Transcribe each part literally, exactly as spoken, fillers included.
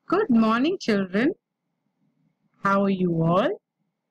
Good morning, children. How are you all?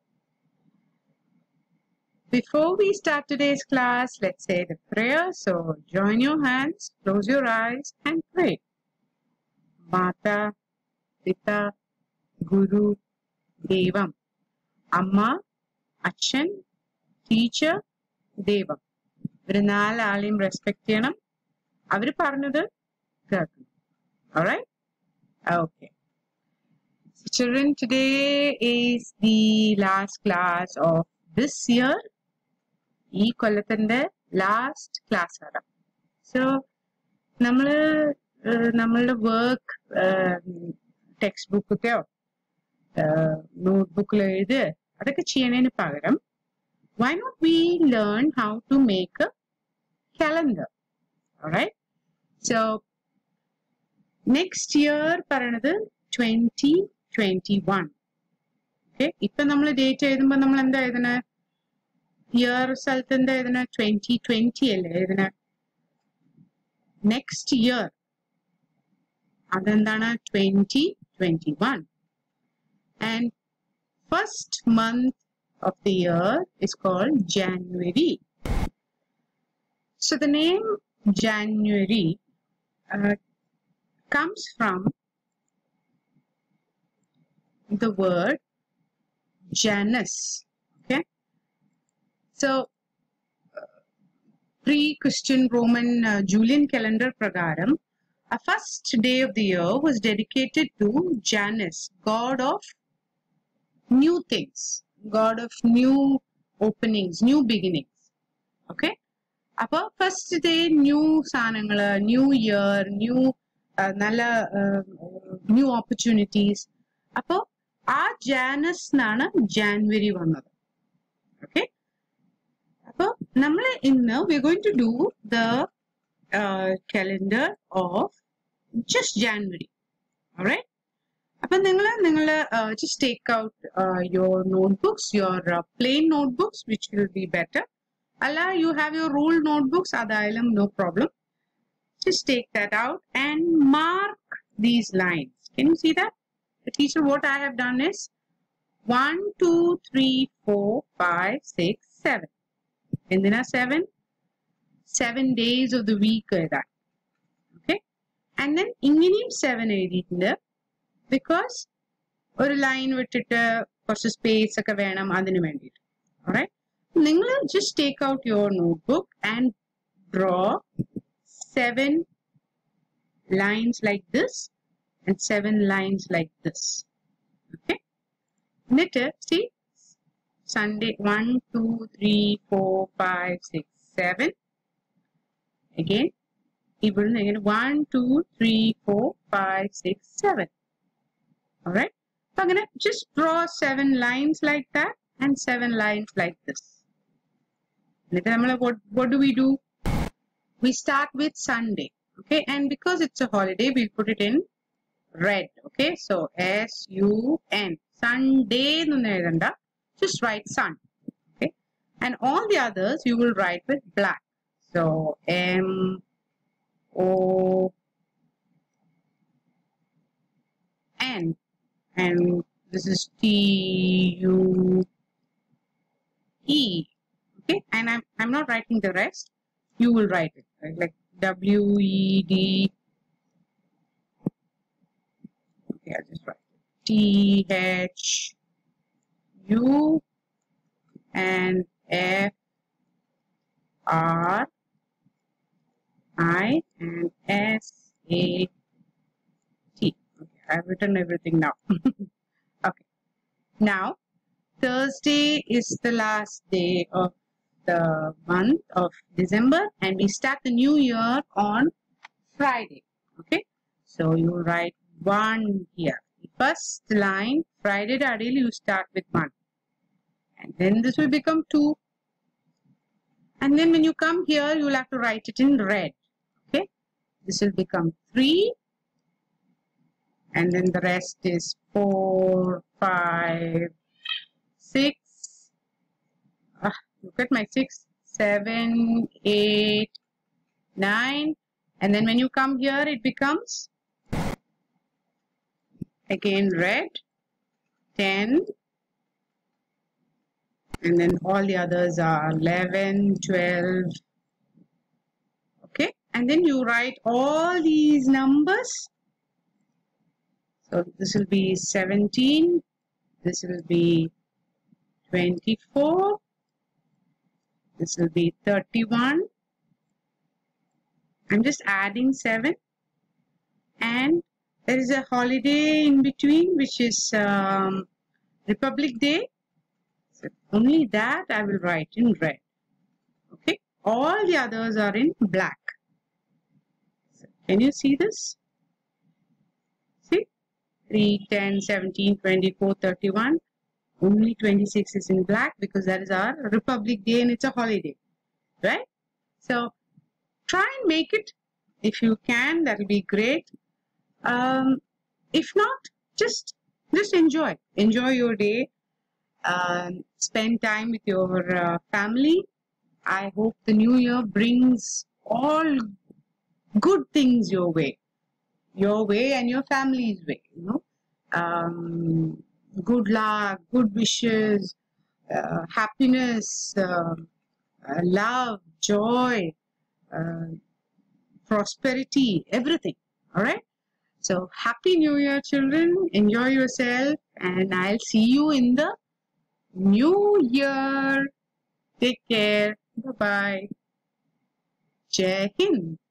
Before we start today's class, let's say the prayer. So join your hands, close your eyes and pray. Mata, Pita, Guru, Devam. Amma, Achan, Teacher, Devam. ഇവര് നാലാളെയും respect ചെയ്യണം. അവര് പറഞ്ഞത് കേൾക്കണം. Alright? Okay. So children, today is the last class of this year. ഈ കൊല്ലത്തിന്റെ last class ആണ്. So നമ്മള് നമ്മളുടെ വർക്ക് ടെക്സ്റ്റ് ബുക്കൊക്കെയോ നോട്ട് ബുക്കിൽ എഴുത് അതൊക്കെ ചെയ്യുന്നതിന് പകരം why not we learn how to make a calendar? Alright? So next year പറയണത് twenty twenty-one. Okay? ഇപ്പൊ നമ്മൾ ഡേറ്റ് എഴുതുമ്പോ നമ്മൾ എന്താ എഴുതണേ? ഇയർ സ്ഥലത്ത് എന്താ എഴുതണേ? twenty twenty അല്ലേ എഴുതണേ? നെക്സ്റ്റ് ഇയർ അതെന്താണ്? twenty twenty-one. And first month of the year is called January. So the name January uh, comes from the word Janus. Okay, so uh, pre-Christian Roman uh, Julian calendar pragaram, a first day of the year was dedicated to Janus, god of new things, god of new openings, new beginnings. Okay, appo first day new saanangal, new year, new uh, nalla uh, new opportunities. Appo ആ Janus എന്നാണ് January വന്നത്. Okay, അപ്പൊ നമ്മൾ ഇന്ന് we are going to do the calendar of just January. Alright, അപ്പൊ നിങ്ങൾ നിങ്ങൾ just take out your notebooks, your plain notebooks which will be better. അല്ല you have your rule notebooks, അതായാലും no problem. Just take that out and mark these lines. Can you see that? The teacher, what I have done is one, two, three, four, five, six, seven. And then seven, seven days of the week. Okay, and then ingenium seven edit because or line with it for space a kavanam adinu vendit. Alright, ningal just take out your notebook and draw seven lines like this and seven lines like this. Okay, knit, see, Sunday one, two, three, four, five, six, seven. Again, even again one, two, three, four, five, six, seven. All right, so I'm gonna just draw seven lines like that and seven lines like this. What what do we do? We start with Sunday. Okay, and because it's a holiday, we put it in red. Okay, so S U N, Sunday, just write sun. Okay, and all the others you will write with black. So M O N, and this is T U E. Okay, and I'm I'm not writing the rest. You will write it right? Like W E D. I'll just write T H U and F R I and S A T. Okay, I've written everything now. Okay, now Thursday is the last day of the month of December and we start the new year on Friday. Okay, so you write one here. The first line, Friday Dadil, you start with one. And then this will become two. And then when you come here, you will have to write it in red. Okay. This will become three. And then the rest is four, five, six. Ah, look at my six, seven, eight, nine. And then when you come here, it becomes again red, ten, and then all the others are eleven, twelve. Okay, and then you write all these numbers. So this will be seventeen, this will be twenty-four, this will be thirty-one. I'm just adding seven, and there is a holiday in between, which is um, Republic Day. So only that I will write in red. Okay, all the others are in black. So can you see this? See, three, ten, seventeen, twenty-four, thirty-one. Only twenty-six is in black because that is our Republic Day and it's a holiday, right? So try and make it. If you can, that will be great. Um, if not, just just enjoy. Enjoy your day. Um, spend time with your uh, family. I hope the new year brings all good things your way. Your way and your family's way, you know. Um, good luck, good wishes, uh, happiness, uh, uh, love, joy, uh, prosperity, everything. All right. So happy new year, children. Enjoy yourself, and I'll see you in the new year. Take care. Bye bye. Jai Hind.